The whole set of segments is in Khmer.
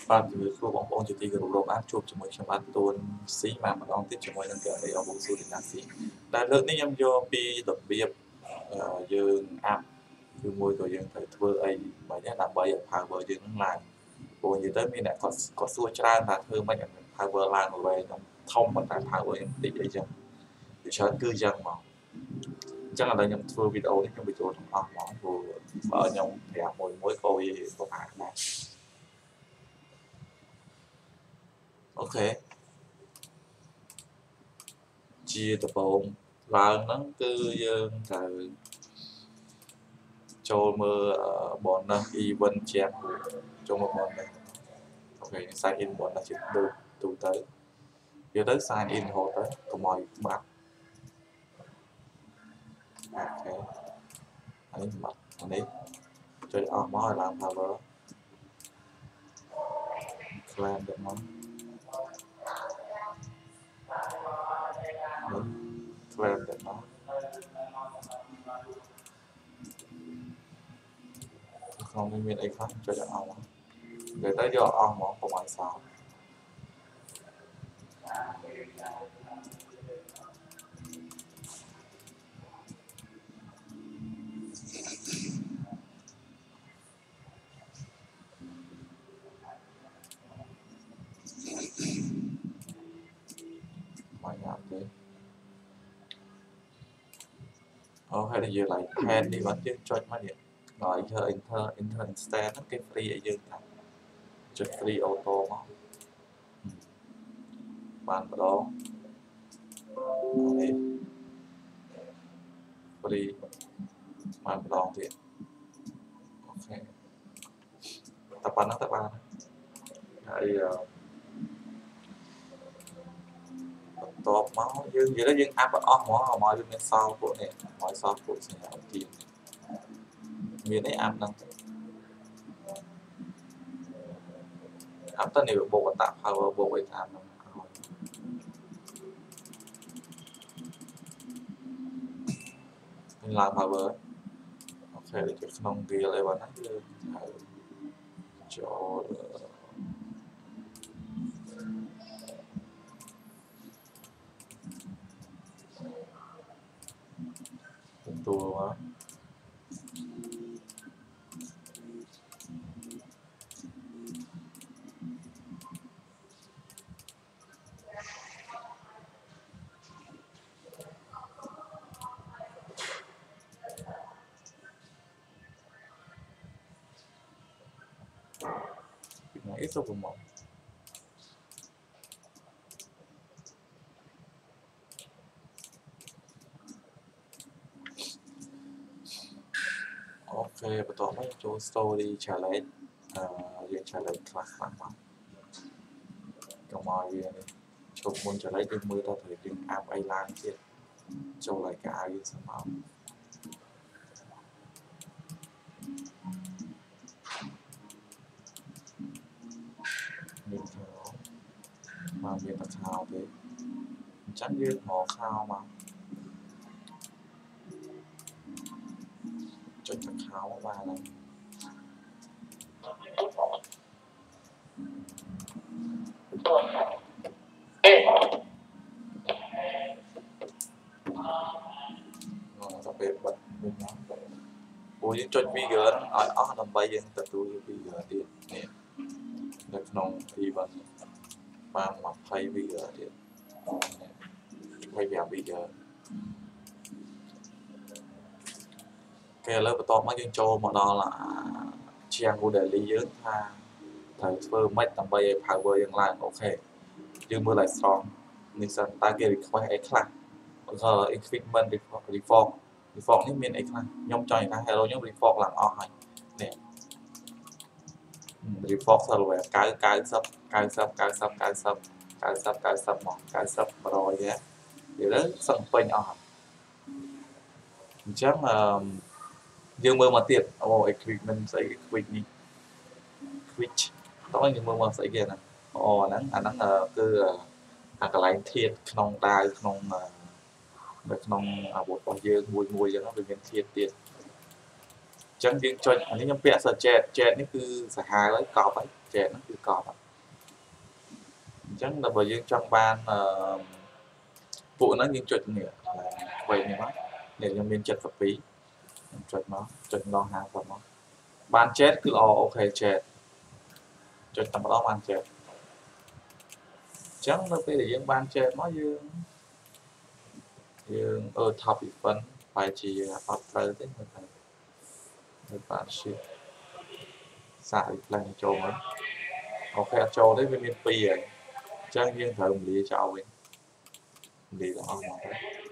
បាទជំរាបសួរបងប្អូនជាទីគោរពបានជួបជាមួយខ្ញុំបាទទួនស៊ីបានម្ដងទៀតជាមួយនឹងកែអបស៊ូឌីណាស៊ីដែលលើកនេះខ្ញុំយកពីរបៀបយើងអាប់គឺមួយក៏យើងត្រូវធ្វើអីបែបនេះដើម្បីឲ្យ power យើងនឹងឡើងព្រោះនិយាយទៅមានអ្នកគាត់សួរច្រើនថាធ្វើម៉េចឲ្យ power ឡើងទៅវិញខ្ញុំធំប៉ុន្តែ power ខ្ញុំតិចអីចឹងពីច្រើនគឺចឹងមកអញ្ចឹងឥឡូវខ្ញុំធ្វើវីដេអូនេះខ្ញុំបញ្ចូលទាំងអស់ហ្មងព្រោះបើខ្ញុំប្រាប់មួយក៏វាពិបាកដែរអូខេជាដំបូងឡើងហ្នឹងគឺយើងត្រូវចូលមើល bonus event ជាចូលមក bonus អូខេ sign in bonus ជាដូចទូទៅវាទៅ sign in រហូតទៅកុំឲ្យបាត់អូខេអានេះបាត់អានេះចុចអស់មកឲ្យឡើង power claim ទៅមកនេះ claim ទៅមកក្នុងនេះមានអីខ្លះចុចអស់មកនិយាយទៅយកអស់មកកុំឲ្យសល់មកញ៉ាំទេអូហើយនិយាយឡើង hand នេះបាត់យើងចុចមកនេះដល់ enter instant ហ្នឹងគេ free ឲ្យយើងថាចុច free auto មកបានម្ដងនេះ free បានម្ដងទៀតអូខេតែប៉ុណ្ណឹងទៅបានហើយបន្ទាប់មកយើងនិយាយទៅយើងអាប់អស់ហ្មងឲ្យវាមានសល់ពួកនេះឲ្យសល់ពួកសញ្ញាទីមាននេះអាប់ហ្នឹងអាប់ទៅនេះបូកអត power បូកអីតាមហ្នឹងឡើង power អូខេដូចក្នុង gear អីហ្នឹងយើងហៅចូលទទួលមកអីទៅប្រមកអូខេបន្ទាប់មកចូល story challenge យើង challenge ខ្លះមកកុំឲ្យវានេះជប់មុន challenge យើងមើលថាត្រូវយើងអាប់អីឡើងទៀតចូលឲ្យកាយយើងសិនមកមានខោមកមានតែខោទេអញ្ចឹងយើងមកខោមកចុចតែខោមកបានហើយទៅពេលបិទវិញមកព្រោះយើងចុច figure ឲ្យអស់ដើម្បីយើងទទួល figure ទៀតនេះនៅក្នុង event បាន20 figure ទៀត25 figure គេឥឡូវបន្ទាប់មកយើងចូលមកដល់ជាង model យើងថាត្រូវធ្វើម៉េចដើម្បីឲ្យ power យើងឡើងអូខេយើងមើលឲ្យស្រង់នេះសិនតើគេ request អីខ្លះក៏ equipment reform នេះមានអីខ្លះខ្ញុំចង់ថា hero ខ្ញុំ reform ឡើងអស់ហើយនេះ reform server 90 មក90 100ទេនិយាយទៅសឹងពេញអស់អញ្ចឹងយើងមើលមកទៀតអូ equipment ស្អី quick នេះ quick តោះយើងមើលមកស្អីគេណាអូអាហ្នឹងគឺអាកន្លែងធាតុក្នុងដាវក្នុងនៅក្នុងអាវុធរបស់យើងមួយអញ្ចឹងវាមានធាតុទៀតអញ្ចឹងយើងចុចអានេះខ្ញុំពាក់ suggest នេះគឺសាហាវហើយកប់ហើយ chết nó cứ cọp chẳng là bởi dương trong ban vụ nó những chuyện nghĩa vậy này nó để cho mình chật vật phí chuyện lo hàng của nó ban chết cứ ok chết chuyện tầm đó ban chết chẳng là bây giờ ban chết nó dương thập bị phân phải chỉ học tới thế người bạn ship xài lần trộn ấy ok trộn đấy với miền pi rồi chẳng dương thử một lý cho ông ấy lý đó ông nói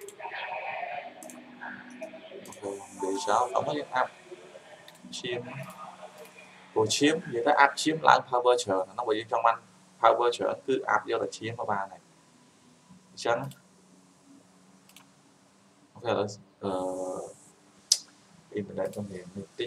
ok lý sao ông ấy áp chiếm của chiếm người ta áp chiếm lại power trở nó bởi vì trong anh power trở cứ áp vô là chiếm vào ba này chẳng ok là internet trong miền tích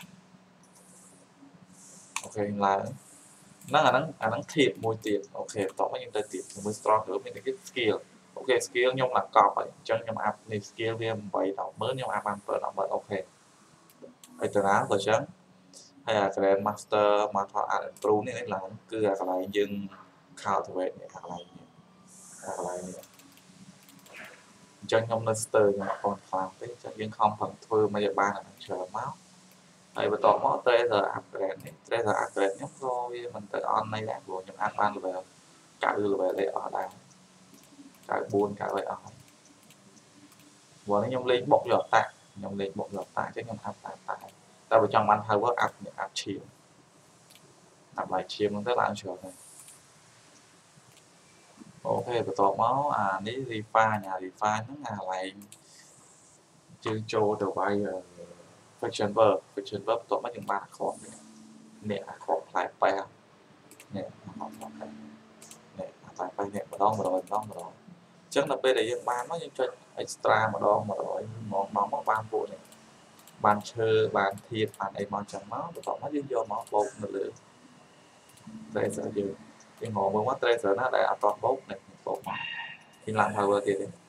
ok là nó thiệt môi tiền ok tỏ mấy người tiền mới strong hơn mình cái skill ok skill nhung là cọp vậy chân nhung áp này skill game vậy đó mới nhung áp ăn vừa đó mới ok cái từ đó rồi chấn hay là cái master mà thọ ăn trú này là cứ là cái này dừng khảo thủ vệ này cái này chân nhung master nhưng mà còn phàm thế chân dừng không phần thưa mà giờ ba là chờ máu hay bắt đầu mất tê giờ upgrade nhất thôi mình tới on này đã của những ăn ban về cả đưa về đây ở đây cả buôn cả về ở vừa nó nhung lên bột giọt tạ nhung lên bột giọt tạ chứ nhung áp tạ tạ ta vào trong ăn hay có áp những áp chiều áp lại chiều nó rất là sure này ok bắt đầu máu ní refi nhà refi nó nhà lại chương châu đầu bay fiction verb tụi mấy những ba khó nè khó lại bay nè khó lại nè lại bay nè mà rồi chắc là bây giờ những ba nó những chuyện extra mà rồi món ban bộ này ban chơi ban thiệt ban ấy món chẳng máu tụi nó vô máu bột nữa đây giờ giờ cái ngộ mới mất đây giờ nó lại toàn bột này bột máu thì làm power thì đấy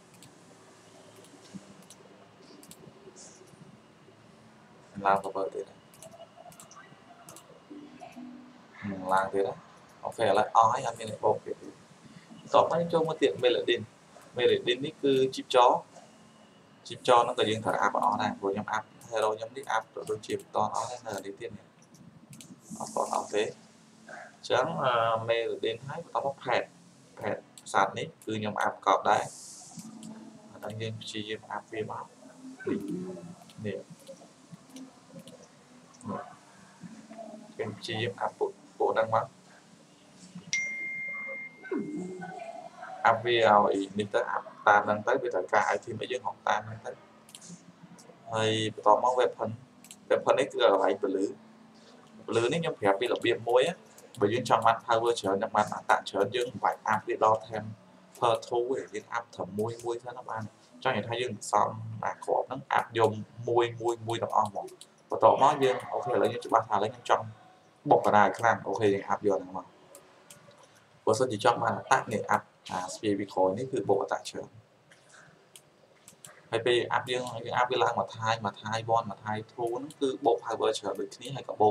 làm power thì đấy làm thế đó ok lại ói anh mình lại bột thì tóm mấy cho một tiện mê lại đin ní cứ chip chó nó có những thằng app ở này của nhóm app hello nhóm đi app rồi đôi chip to nó là đi tiên này còn nó thế chẳng mê lại đin hay tao bóc hẹn sàn ní cứ nhóm app cọp đấy đăng nhiên chi app phim app nè cái chi app bộ đăng mắc app vào ý mình tới app ta đang tới với thời cả thì mấy dân học ta đang tới hay tao mong web phần ấy cứ là vậy bự nếu nhóm phép bị là biếm muối á bởi vì trong mặt power trở nhập mặt tạ trở dương phải app để đo thêm per thu để liên app thẩm muối thế nó ăn trong những thay dương xong mà khó nó app dùng muối nó on một và tao nói dương ok lấy những ba thà lấy những trong bọc cả đài khăn ok thì app vô này mà bữa sau chỉ trong mà tắt này app speed khốiនេះគឺបកតាច្រើនហើយពេលអាប់យើងអាប់វាឡើងមួយថៃវ៉នមួយថៃធូហ្នឹងគឺបក power ច្រើនដូចគ្នាហើយក៏បក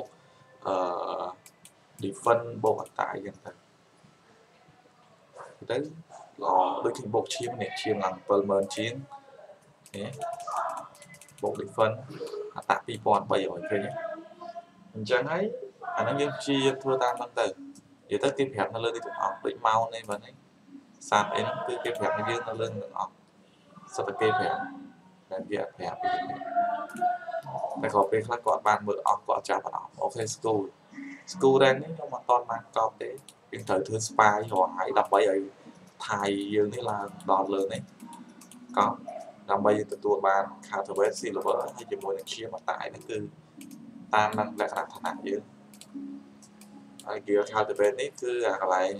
defend បកតាអីចឹងទៅល្អដូចគ្នាបកឈាមនេះឈាមឡើង 70000 ជាងនេះបក defend អតា2300ឃើញអញ្ចឹងហើយអាហ្នឹងយើងជាធ្វើតាមហ្នឹងទៅនិយាយទៅគេប្រាប់នៅលើនេះទាំងអស់ដូចមកនេះបើនេះសាប់អីហ្នឹងគឺគេប្រាប់យើងនៅលើទាំងអស់សិតតែគេប្រាប់តែវាប្រាប់ពីតែក៏ពេលខ្លះគាត់បានមើលអស់គាត់ចាប់អត់អូខេ school rank នេះខ្ញុំអត់តបានកប់ទេយើងត្រូវធ្វើ spy រហហើយដើម្បីឲ្យថៃយើងនេះឡើងដល់លើនេះកប់ដើម្បីយើងទទួលបាន cultivate silver ហើយជាមួយនឹងឈាមអតាយហ្នឹងគឺតាមនឹងលក្ខណៈឋានៈយើងហើយ gear cultivate នេះគឺកន្លែង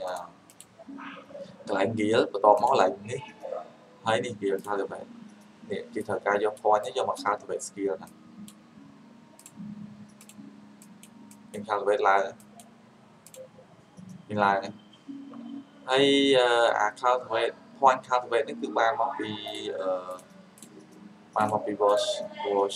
gear បន្តមកឡើងនេះហើយនេះ gear cultivate នេះគេត្រូវការយក point នេះយកមក cultivate skill ណាយើង cultivate ឡើងហើយcultivate point cultivate នេះគឺបានមកពី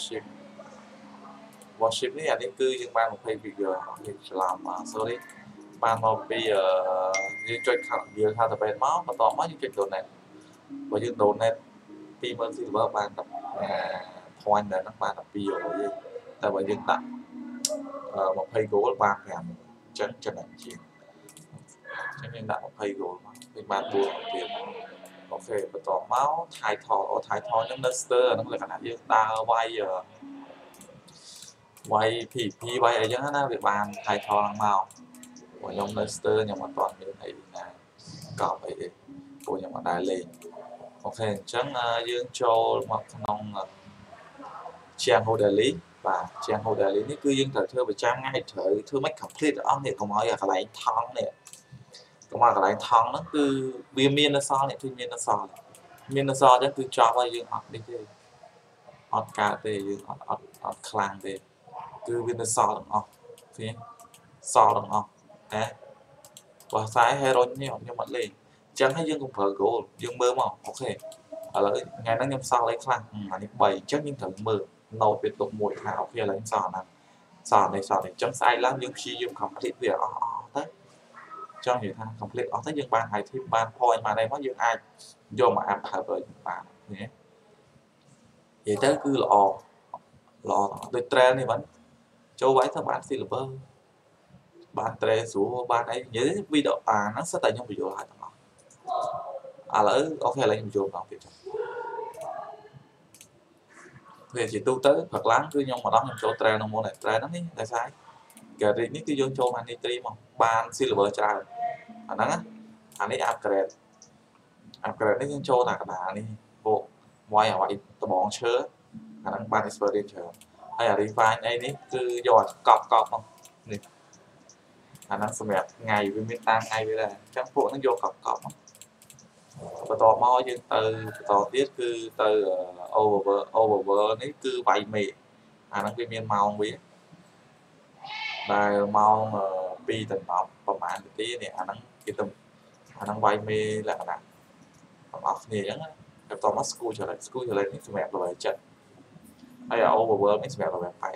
worship នេះអានេះគឺយើងបាន20 figure យើងច្រឡំ sorry ban một pi dương chơi khảo dương thao tập bên máu mà tóm máu dương chơi đồ này và dương đồ này pi mà gì vợ ban tập thoan để nó ban tập pi rồi gì tại vì dương tặng một hay gỗ ban kèm chân chân này chuyện cho nên đã một hay gỗ thì ban buồn tiền ok và tóm máu thái thò những nester nó là khả dương ta quay phí quay ở dưới nó bị bàn thái thò lăng màu của nhóm nester nhưng mà toàn như này là cọ vậy của nhóm mà đại lên ok chẳng dương châu một nông trang hồ đại lý và trang hồ đại lýនេះគឺយើងត្រូវធ្វើប្រចាំថ្ងៃត្រូវធ្វើមិន complete អស់នេះកុំឲ្យកន្លែងថងនេះកុំឲ្យកន្លែងថងហ្នឹងគឺវាមាននៅសល់នេះគឺមាននៅសល់អញ្ចឹងគឺចប់ហើយយើងអត់នេះទេអត់កើតទេយើងអត់ខ្លាំងទេគឺវានៅសល់ទាំងអស់ឃើញសល់ទាំងអស់ណាបើខ្សែ hero នេះខ្ញុំអត់លេងអញ្ចឹងហើយយើងកុំប្រើ goal យើងមើលមកអូខេឥឡូវថ្ងៃហ្នឹងខ្ញុំសល់អីខ្លះអានេះ3អញ្ចឹងយើងត្រូវមើល note វាទុកមួយថាអូខេឥឡូវខ្ញុំសល់ហ្នឹងសល់នេះអញ្ចឹងស្អែកឡើងយើងព្យាយាម complete វាអស់ទៅចង់និយាយថា complete អស់ទៅយើងបាន item បាន point បានអីមកយើងអាចយកមក up ហើយបានណានិយាយទៅគឺល្អដូច trail នេះមិនចូលវាយទៅបាន silver បាន trail ស្រួលបានអីនិយាយវីដេអូហ្នឹងសិតតែខ្ញុំបញ្យល់ហើយទាំងអស់ឥឡូវអូខេឥឡូវខ្ញុំបញ្យល់ម្ដងទៀតចុះវាជាទូទៅព្រឹកឡើងគឺខ្ញុំម្ដងខ្ញុំចូល trail ក្នុងមុនហើយ trail ហ្នឹងនេះតែស្អី garage នេះគឺយើងចូល money tree មកបាន silver ច្រើនអាហ្នឹងអានេះ upgrade នេះយើងចូលតាកណ្ដាលនេះពួកវាយឲ្យដបងឈើអាហ្នឹងបាន experience ច្រើនហើយអា refine អីនេះគឺយកកប់មកនេះអាហ្នឹងសម្រាប់ថ្ងៃវាមានតាមថ្ងៃវាដែរអញ្ចឹងពួកហ្នឹងយកកប់មកបន្តមកយើងទៅបន្តទៀតគឺទៅ over នេះគឺវាយមេអាហ្នឹងវាមានម៉ោងវាដែលម៉ោង2ដល់10ប្រហែលនាទីនេះអាហ្នឹងគេទៅអាហ្នឹងវាយមេលក្ខណៈទាំងអស់គ្នាអញ្ចឹងបន្តមក school challenge នេះសម្រាប់ level 7ហើយ over នេះសម្រាប់ level 8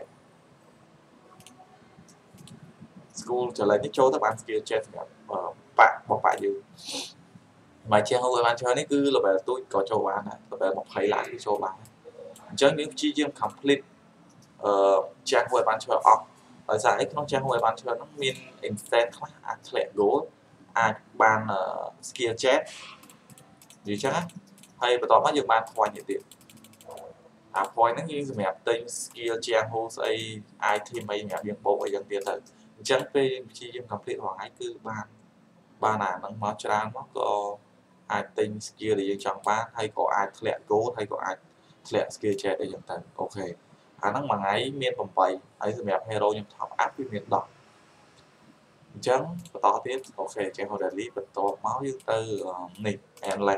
school challenge នេះចូលទៅបាន skill check សម្រាប់បាក់យើងមកជាងហូបបានច្រើននេះគឺ level ទូចក៏ចូលបានដែរ level 20ឡើងគឺចូលបានអញ្ចឹងយើងព្យាយាម complete ជាងហូបបានច្រើនអស់ដោយសារអីក្នុងជាងហូបបានច្រើនហ្នឹងមាន instant ខ្លះអាចធ្លាក់ goal អាចបាន skill check និយាយចឹងហើយបន្ទាប់មកយើងបាន point ទៀតអា point ហ្នឹងយើងសម្រាប់ទិញ skill ជាងហូស្អី item អីសម្រាប់យើងបូកអីចឹងទៀតទៅអញ្ចឹងពេលយើងព្យាយាម complete រាល់ថ្ងៃគឺបានអាហ្នឹងមកច្រើនមកក៏អាចទិញ skill ដែលយើងចង់បានហើយក៏អាចធ្លាក់ goal ហើយក៏អាចធ្លាក់ skill check អីចឹងទៅអូខេអាហ្នឹងមួយថ្ងៃមាន8ហើយសម្រាប់ hero ខ្ញុំ top up វាមាន10អញ្ចឹងបន្តទៀតអូខេចេះ daily បន្តមកយើងទៅនេះ endless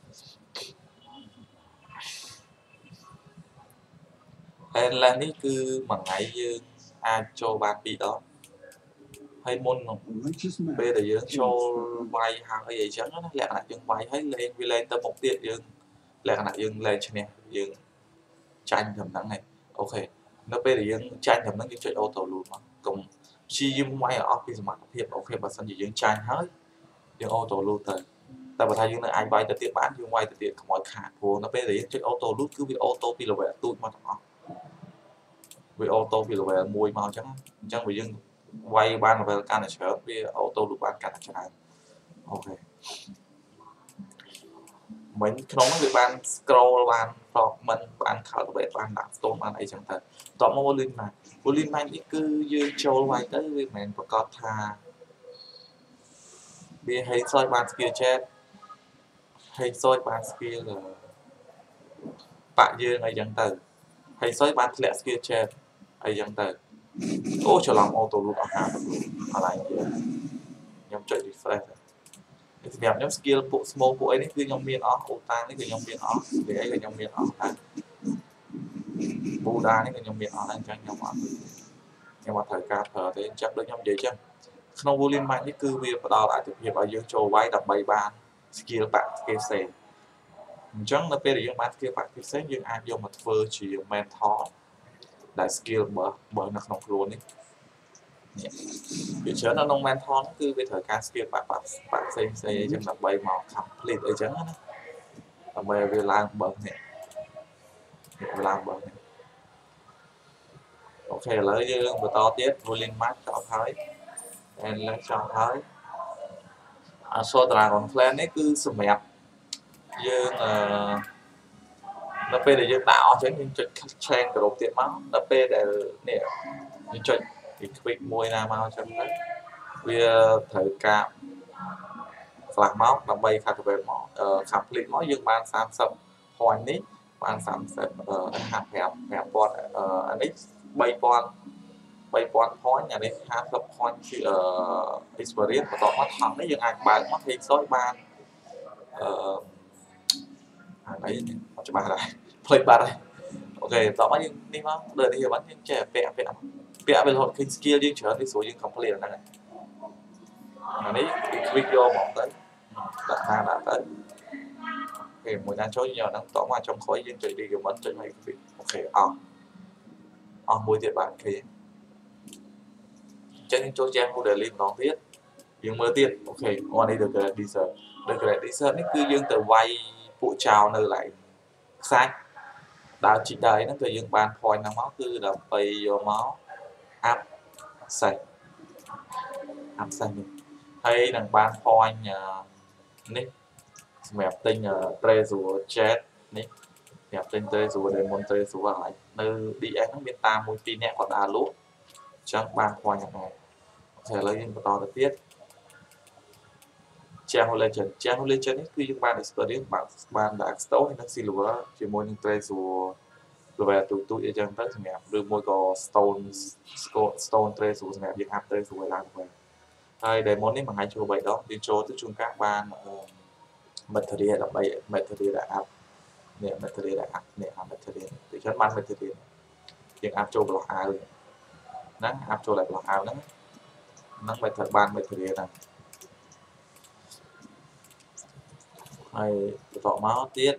នេះគឺមួយថ្ងៃយើងអាចចូលបាន2ដងហើយមុនពេលដែលយើងចូលវាយហាងអីចឹងណាលក្ខណៈយើងវាយហើយវាលេងទៅមុខទៀតយើងលក្ខណៈយើងលេងឈ្នះយើងចាញ់ត្រឹមហ្នឹងហើយអូខេនៅពេលដែលយើងចាញ់ត្រឹមហ្នឹងយើងចុច auto loot មកកុំព្យាយាមវាយឲ្យអស់ពីសមត្ថភាពអូខេបើសិនជាយើងចាញ់ហើយយើង auto loot ទៅតែបើថាយើងនៅអាចវាយទៅទៀតបានយើងវាយទៅទៀតកុំឲ្យខាតព្រោះនៅពេលដែលយើងចុច auto loot គឺវា auto ពី level ទូចមកទាំងអស់វា auto ពី level 1មកអញ្ចឹងបើយើងវាយបាន level កាន់តែច្រើនវា auto loop បានកាន់តែច្រើនអូខេមិញក្នុងហ្នឹងវាបាន scroll បាន fragment បាន cultivate បានដាក់ stone បានអីចឹងទៅតបមក Wolin Mine នេះគឺយើងចូលវាយទៅវាមិនមែនប្រកាសថាវាហេតុសោយបាន skill chat ហេតុសោយបាន skill បាក់យើងអីចឹងទៅហេតុសោយបានធ្លាក់ skill chat អីចឹងទៅអូច្រឡំ auto loop អស់ហើយកន្លែងខ្ញុំចុច refresh សម្រាប់ខ្ញុំ skill ពួក small ពួកអីនេះគឺខ្ញុំមានអស់អូតានេះគឺខ្ញុំមានអស់វាអីក៏ខ្ញុំមានអស់ដែរ Buddha នេះក៏ខ្ញុំមានអស់ដែរអញ្ចឹងខ្ញុំអត់ត្រូវការប្រើទេអញ្ចឹងដូចខ្ញុំនិយាយចឹងក្នុង Wolin Mine នេះគឺវាផ្ដល់អត្ថប្រយោជន៍ឲ្យយើងចូលវាយដើម្បីបាន skill បាក់គេផ្សេងអញ្ចឹងនៅពេលដែលយើងបាន skill បាក់គេផ្សេងយើងអាចយកមកធ្វើជា mentor ដែល skill បើនៅក្នុងខ្លួននេះនេះវាច្រើននៅក្នុង mentor គឺវាត្រូវការ skill បាក់ផ្សេងអញ្ចឹងដើម្បីមក complete អីចឹងណាដើម្បីឲ្យវាឡើងបើនេះវាឡើងបើនេះអូខេឥឡូវយើងបន្តទៀត ruling match ចប់ហើយ and ឡើងចប់ហើយAssault Dragon Clan នេះគឺសម្រាប់យើងដល់ពេលដែលយើងដាក់អស់ចឹងយើងចុច chain ក្រុមទៀតមកដល់ពេលដែលនេះយើងចុច quick មួយណាមកចឹងទៅវាត្រូវការខ្លះមកដើម្បី calculate មកcomplete មកយើងបាន30 point នេះបាន30 5000អានេះ3000 point អានេះ50 point គឺexperience បន្តមកថង់នេះយើងអាចបើកមកហេសុយបានអានេះអត់ច្បាស់ដែរផ្លេចបាត់ហើយអូខេបន្តមកយើងនេះមកលើនេះយើងយើងចេះពាក់វារហូតឃើញ skill យើងច្រើននេះស្រួលយើង complete ហ្នឹងអានេះ click យកមកទៅដាក់ទៅអូខេមួយណាចូលយើងហ្នឹងតមកចុងក្រោយយើងចុច recommend ចុច make click អូខេអស់មួយទៀតបាទអូខេអញ្ចឹងចូលចាំ model ម្ដងទៀតយើងមើលទៀតអូខេអានេះ the great desert នេះគឺយើងទៅវាយពួកចោលនៅកន្លែងខ្សាច់ដើរជីកដើរហ្នឹងគឺយើងបាន point ហ្នឹងមកគឺដើម្បីយកមក up សេះនេះហើយនឹងបាន point នេះសម្រាប់ទិញ treasure jet នេះសម្រាប់ទិញ treasure diamond treasure ហើយនៅ DS ហ្នឹងមានតាម1 2នាក់គាត់ដើរលក់អញ្ចឹងបាន point ហ្នឹងហើយអូខេឥឡូវយើងបន្តទៅទៀតChannel Legend នេះគឺយើងបាន experience បានដាក់ stone និង silver ជាមួយនឹង treasure level ទូចអីចឹងទៅសម្រាប់ឬមួយក៏ stone treasure សម្រាប់យើង up treasure ឡើងទៅហើយ diamond នេះមួយថ្ងៃចូល3ដងយើងចូលទៅជួនកាលបាន material ដើម្បី material ដែល up នេះ material ដែល up នេះ material ទីច្រើនបាន material យើង up ចូលប្លោះអាវហ្នឹង up ចូលឲ្យប្លោះអាវហ្នឹងមិនត្រូវបាន material ហ្នឹងហើយបន្តមកទៀត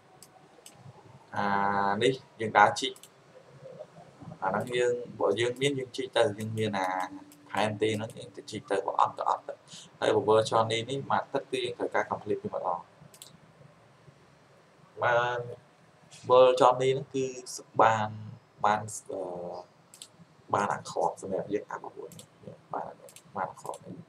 នេះយើងដើរជីកអាហ្នឹងបើយើងមានយើងជីកទៅយើងមានផែនទីហ្នឹងយើងទៅជីកទៅបើអត់ទៅអត់ទៅហើយ over journey នេះមួយទឹកគឺយើងត្រូវការ complete ពីម្ដងបាន over journey ហ្នឹងគឺបានអាខតសម្រាប់យើងអាប់មួយបានអាខតនេះ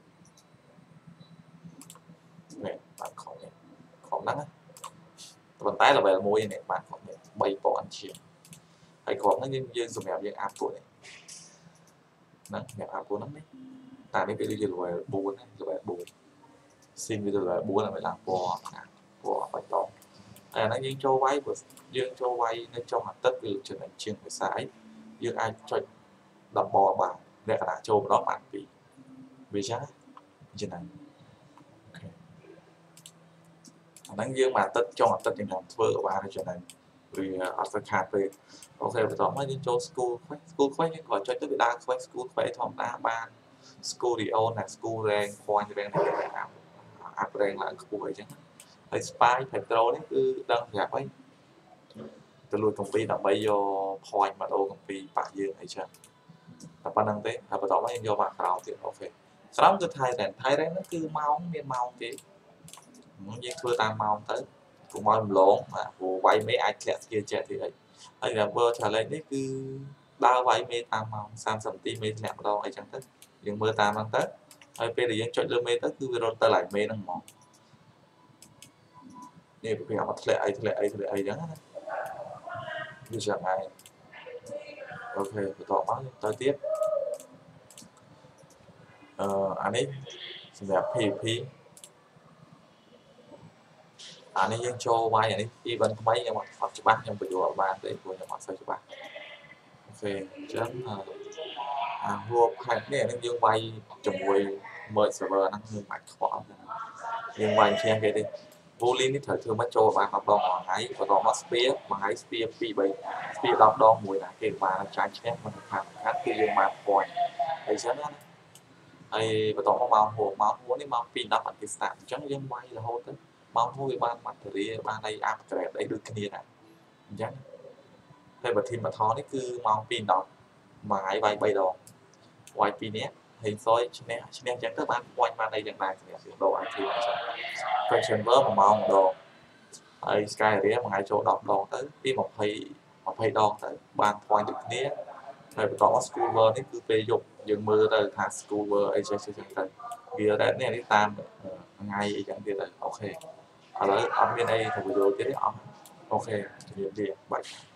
បានខតនេះខតហ្នឹងប៉ុន្តែ level 1នេះបានខតនេះ3000ជាងហើយគ្រាប់ហ្នឹងយើងសម្រាប់យើងអាប់ពួកនេះហ្នឹងសម្រាប់អាប់ពួកហ្នឹងនេះតែនេះវាដូចជា level 4ណា level 4 sim វា level 4ហើយឡើងពណ៌បៃតងហើយអាហ្នឹងយើងចូលវាយបើយើងចូលវាយនៅចុងអាទិត្យវាចំណេញជាងភាសាយើងអាចចុច10បបានលក្ខណៈចូលម្ដងបាន2វាចឹងចំណេញអូខេអាហ្នឹងយើងមួយអាទិត្យចុងអាទិត្យយើងធ្វើឲ្យបានចំណេញវាអត់ស្ខាតពេកអូខេបន្តមកយើងចូល school quest យើងក៏ចុចទៅវាដើរ quest school quest ធម្មតាបាន school Rion ណា school rank point rank នេះគេអាប់ rank ឡើងខ្ពស់អីចឹងហើយ spy patrol នេះគឺដឹងប្រាប់អីទៅលួចកំពីដើម្បីយក point មកដូរកំពីប៉ះយើងអីចឹងតែប៉ុណ្្នឹងទេហើយបន្តមកយើងយកមកក្រោមទៀតអូខេក្រោមគឺ Thailand ហ្នឹងគឺម៉ោងមានម៉ោងទេយើងធ្វើតាមម៉ោងទៅកុំឲ្យរំលងព្រោះវាយមេអាចធ្លាក់ skill jet ទៀតអីហើយ Number challenge នេះគឺដើរវាយមេតាមម៉ោង30នាទីមេធ្លាក់ម្ដងអីចឹងទៅយើងមើលតាមហ្នឹងទៅហើយពេលដែលយើងចុចលើមេទៅគឺវារត់ទៅឡើងមេហ្នឹងហ្មងនេះវាប្រាប់មកធ្លាក់អីចឹងណាវាចឹងហើយអូខេបន្តមកទៅទៀតអានេះសម្រាប់ PVP អានេះយើងចូលវាយអានេះ event ថ្មីខ្ញុំអត់ច្បាស់ខ្ញុំបញ្យល់បានទេព្រោះខ្ញុំអត់សូវច្បាស់អូខេអញ្ចឹងរួបខេតនេះអានេះយើងវាយជាមួយ merge server ហ្នឹងយើងបាច់ខ្វល់យើងវាយឈ្នះគេទេ bully នេះត្រូវធ្វើមកចូលបាន10ដងមួយថ្ងៃបន្តមក spear មួយថ្ងៃ spear 2 3 spear 10ដងមួយណាគេបានចាញ់ឈ្នះមិនខាត់គឺយើងបាន point អីចឹងណាហើយបន្តមកម៉ោងហួរនេះម៉ោង2:10អត់គេ start អញ្ចឹងយើងវាយរហូតទៅម៉ោងហួរវាបាន material បានអី upgrade អីដូចគ្នាដែរអញ្ចឹងហើយបើ team បឋមនេះគឺម៉ោង2:10មួយថ្ងៃវាយ3ដងវាយ2នាក់ហេងសុយឈ្នះអញ្ចឹងទៅបាន point បានអីយ៉ាងដែរសម្រាប់ដក IQ អញ្ចឹង Question Verb 1ម៉ោងម្ដងហើយ Skyrim មួយថ្ងៃចូល10ដងទៅពី20ដងទៅបាន point ដូចគ្នាហើយបន្តមក School Verb នេះគឺពេលយប់យើងមើលទៅថា School Verb អីចេះទៅវារ៉េតនេះតាមថ្ងៃអីចឹងទៀតទៅអូខេឥឡូវអត់មានអីទៅបញ្យល់ទៀតទេអស់អូខេជំរាបលាបាយ